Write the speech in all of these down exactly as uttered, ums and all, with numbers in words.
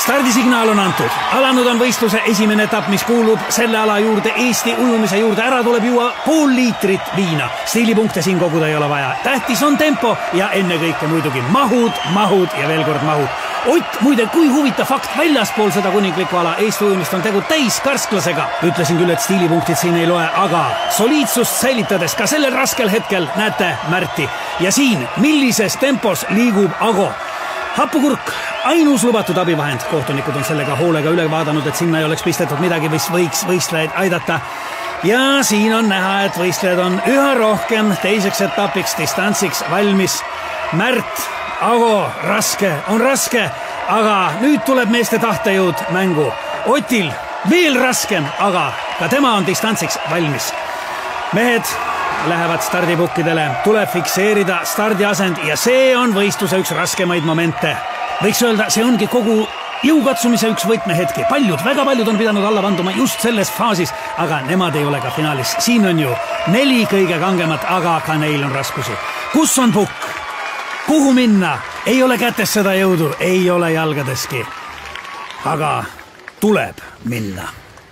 stardisignaal on antud. Alanud on võistluse esimene etapp, mis kuulub selle ala juurde, Eesti ujumise juurde. Ära tuleb juua pool liitrit viina. Stiilipunkte siin koguda ei ole vaja. Tähtis on tempo ja ennekõike muidugi mahud, mahud ja veel kord mahud. Ott, muide, kui huvitav fakt, väljaspool seda kuninglikku ala Eesti ujumist on tegu täis karsklasega. Ütlesin küll, et stiilipunktid siin ei loe, aga soliidsust säilitades ka sellel raskel hetkel näete Märti. Ja siin, millises tempos liigub Ago. Happukurk, ainus lubatud abivahend. Kohtunikud on sellega hoolega üle vaadanud, et sinna ei oleks pistetud midagi, mis võiks võistlejaid aidata. Ja siin on näha, et võistlejad on üha rohkem teiseks etapiks, distantsiks valmis. Märt, Ago, raske, on raske, aga nüüd tuleb meeste tahtejõud mängu. Otil veel raskem, aga ka tema on distantsiks valmis. Mehed lähevad stardipukkidele, tuleb fikseerida stardiasend ja see on võistluse üks raskemaid momente. Võiks öelda, see ongi kogu jõukatsumise üks võtmehetki. Paljud, väga paljud on pidanud alla vanduma just selles faasis, aga nemad ei ole ka finaalis. Siin on ju neli kõige kangemat, aga ka neil on raskusi. Kus on pukk? Kuhu minna? Ei ole kätes seda jõudu, ei ole jalgadeski. Aga tuleb minna.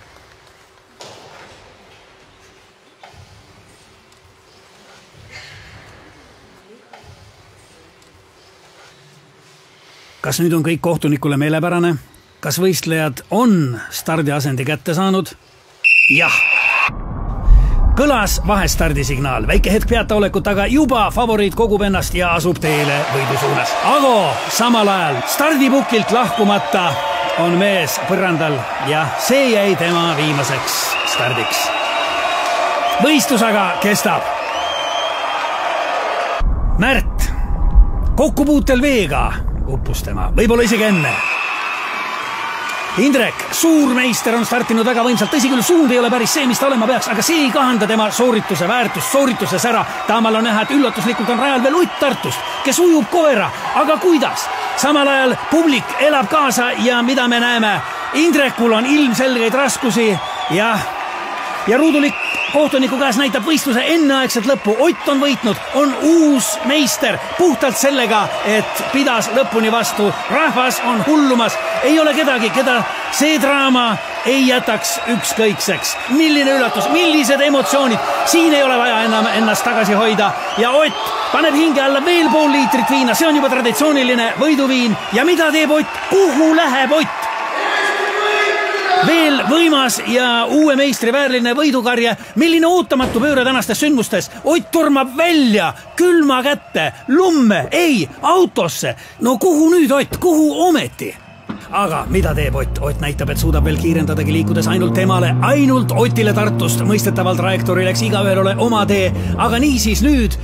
Kas nüüd on kõik kohtunikule meelepärane? Kas võistlejad on stardiasendi kätte saanud? Jah! Kõlas vahestardisignaal. Väike hetk peataolekut, aga juba favoriit kogub ennast ja asub teele võidu suunas. Ago samal ajal stardipukilt lahkumata on mees põrandal ja see jäi tema viimaseks stardiks. Võistlus aga kestab. Märt, kokkupuutel veega uppus tema, võib-olla isegi enne. Indrek, suurmeister on startinud väga võimsalt, tõsi küll, suund ei ole päris see, mis ta olema peaks, aga see ei kahanda tema soorituse väärtust, soorituse sära. Taamal on näha, et üllatuslikult on rajal veel Ott Tartust, kes ujub koera, aga kuidas? Samal ajal publik elab kaasa ja mida me näeme? Indrekul on ilmselgeid raskusi ja, ja ruudulik kohtuniku käes näitab võistluse enneaegset lõppu. Ott on võitnud, on uus meister puhtalt sellega, et pidas lõpuni vastu. Rahvas on hullumas, ei ole kedagi, keda see draama ei jätaks ükskõikseks. Milline üllatus, millised emotsioonid, siin ei ole vaja enam ennast tagasi hoida ja Ott paneb hinge alla veel pool liitrit viina, see on juba traditsiooniline võiduviin ja mida teeb Ott, kuhu läheb Ott? Veel võimas ja uue meistri väärline võidukarje, milline ootamatu pööre tänastes sündmustes. Ott tormab välja, külma kätte, lumme, ei, autosse. No kuhu nüüd Ott, kuhu ometi? Aga mida teeb Ott? Ott näitab, et suudab veel kiirendadagi liikudes ainult temale, ainult Otile Tartust. Mõistetavalt trajektoori läks igaühel ole oma tee, aga niisiis nüüd.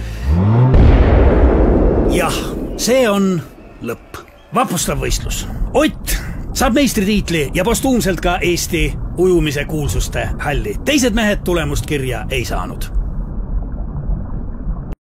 Jah, see on lõpp. Vapustav võistlus. Ott saab meistritiitli ja postuumselt ka Eesti ujumise kuulsuste halli. Teised mehed tulemust kirja ei saanud.